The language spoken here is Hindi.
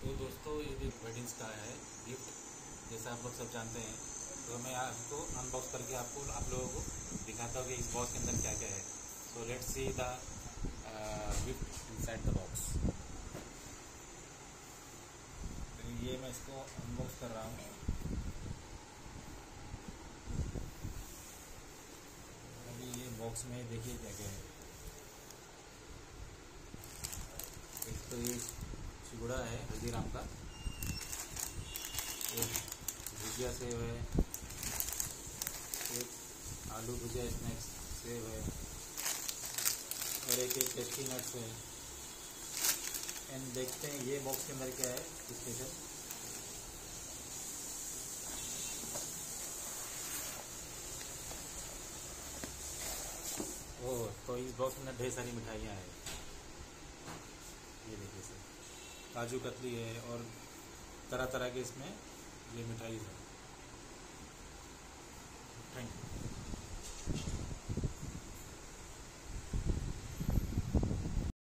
तो दोस्तों ये वेडिंग्स का है गिफ्ट, जैसा आप लोग सब जानते हैं। तो मैं आपको अनबॉक्स करके आप लोगों को दिखाता हूँ कि इस बॉक्स के अंदर क्या क्या है। So let's see the gift inside the box. तो ये मैं इसको अनबॉक्स कर रहा हूँ। अभी ये बॉक्स में देखिए क्या क्या है। एक तो ये चिगड़ा है हल्दीराम का, एक भुजिया सेव है, एक आलू भुजिया स्नैक्स सेव है, और एक टेस्टी नट्स है। एंड देखते हैं ये बॉक्स के अंदर क्या है स्पेशल। ओह, तो इस बॉक्स में ढेर सारी मिठाइयाँ हैं। ये देखिए सर, काजू कतली है और तरह तरह के इसमें ये मिठाई है।